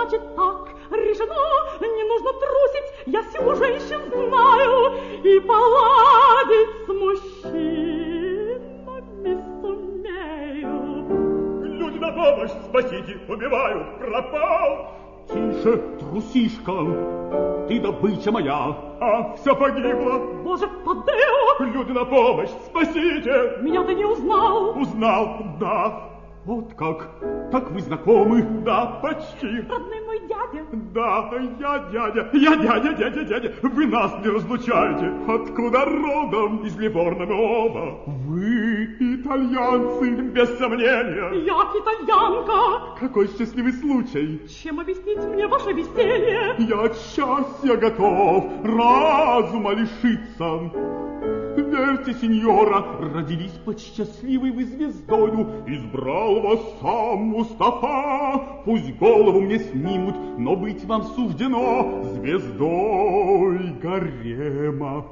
Значит так, решено, не нужно трусить, я всего женщин знаю, и поладить с мужчинами сумею. Люди на помощь, спасите, убиваю, пропал. Тише, трусишка, ты добыча моя. А все погибло. Боже, Тадео! Люди на помощь, спасите. Меня ты не узнал. Узнал, да. Вот как? Так вы знакомы? Да, почти. Родной мой дядя. Да, я дядя. Вы нас не разлучаете. Откуда родом? Из Ливорно мы оба. Вы итальянцы. Без сомнения. Я итальянка. Какой счастливый случай. Чем объяснить мне ваше веселье? Я от счастья готов разума лишиться. Верьте, сеньора, родились под счастливой вы звездою. Избрал вас сам Мустафа. Пусть голову мне снимут, но быть вам суждено звездой гарема.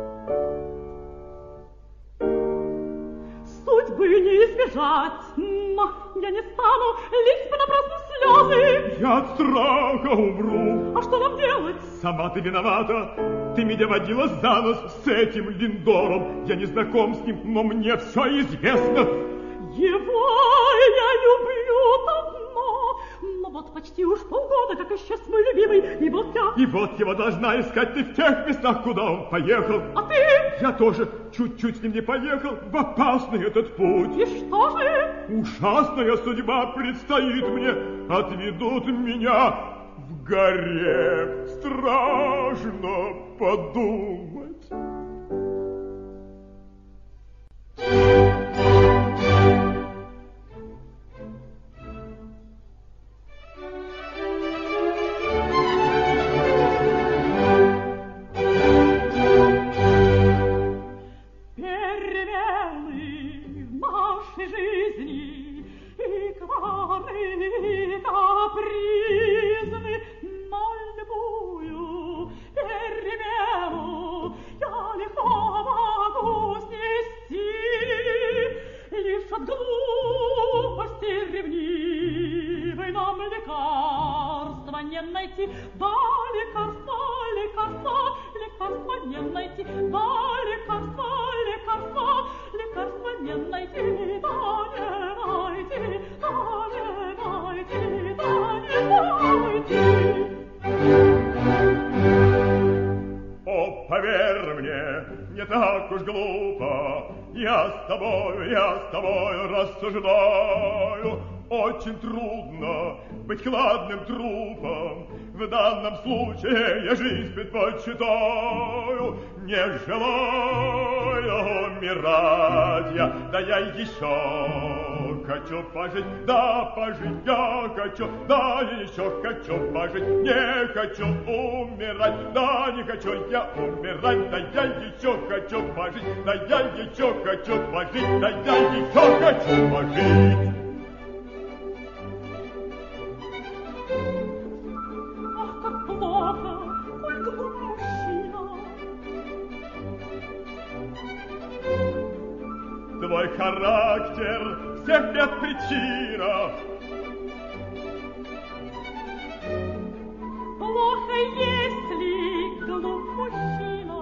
Судьбы не избежать, но я не стану лить понапрасну слезы. Я от страха умру. А что нам делать? Сама ты виновата. Ты меня водила за нос с этим Линдором. Я не знаком с ним, но мне все известно. Его я люблю давно, но вот почти уж полгода, как исчез мой любимый, и вот я... И вот его должна искать ты в тех местах, куда он поехал. А ты? Я тоже чуть-чуть с ним не поехал в опасный этот путь. И что же? Ужасная судьба предстоит мне. Отведут меня в гарем. Страшно подумать. Поверь мне, не так уж глупо. Я с тобою рассуждаю. Очень трудно быть хладным трупом. В данном случае я жизнь предпочитаю. Не желаю умирать я, да я еще хочу пожить, да пожить я хочу, да еще хочу пожить. Не хочу умирать, да не хочу я умирать, да я еще хочу пожить, да я еще хочу пожить, да я еще хочу пожить. Ах, как плохо, ой, глуп мужчина. Твой характер всех бед причина. Плохо, если глуп мужчина.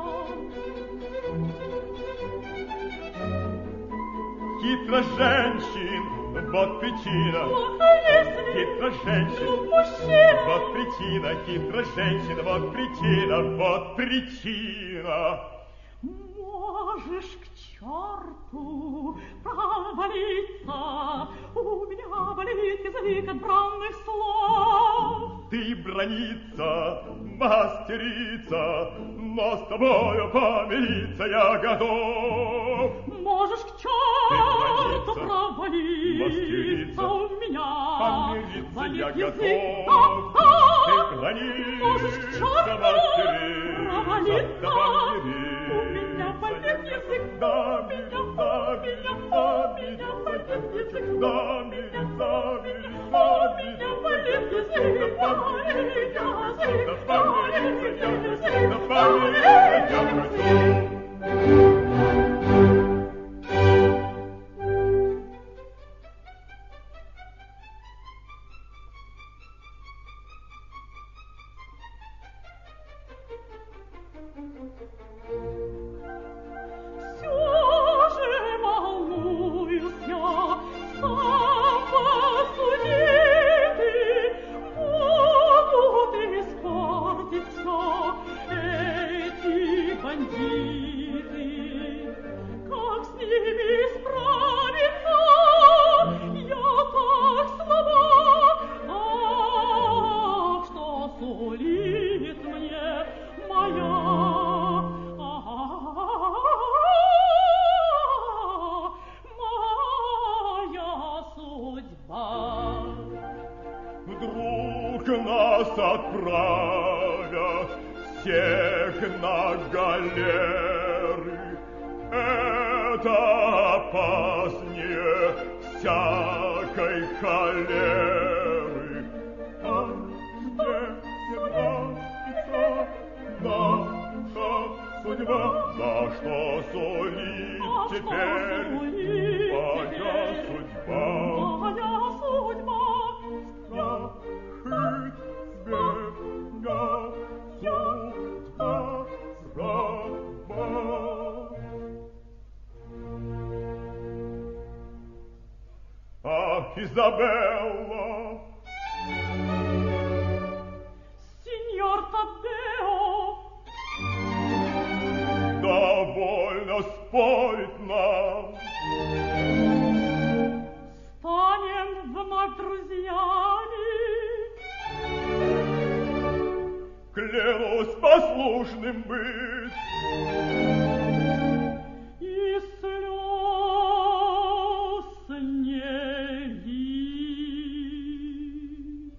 Хитрость женщин, вот причина. Плохо, если Хитрость женщин, глуп мужчина. вот причина. Хитрость женщин, вот причина, вот причина. Можешь к черту провалиться, у меня болит язык от бранных слов. Ты браниться, мастерица, но с тобою помириться я готов. Можешь к черту Ты провалиться, у меня помириться болит я язык. готов. Ты Можешь к черту браниться, провалиться, у меня болит язык. да, Меня болит язык. да, Меня болит язык. вдруг нас отправят всех на галеры. Это опаснее всякой холеры. А где нравится наша судьба? Да что сулит теперь моя судьба? Моя судьба. Страхи зверя, судьба раба. Ах, Изабелла! Синьор Таддео! Довольно спорить нам. Станем вновь друзьями. Клянусь послушным быть. И слез не лить.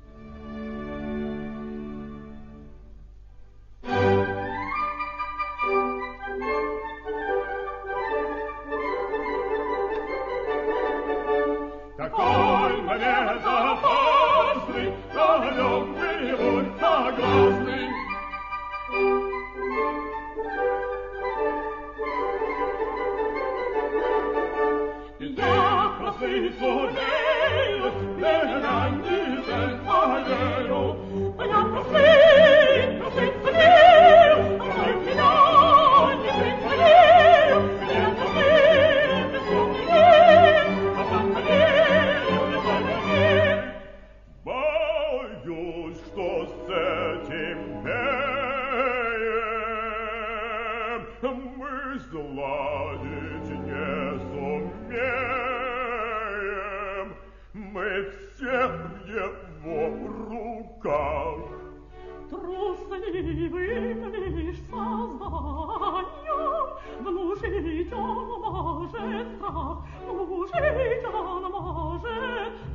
Такой момент опасный, на нем мы будь согласны. Я просыцу надеюсь, меня не заставляю. Я просыцу надеюсь, ой, меня не заставляю. Я просыцу надеюсь, а там надеюсь, не заставляю. Боюсь, что с этим беем мы сладить не сумеем. Мы все в его руках. Трусливым лишь созданием внушить он может страх, внушить он может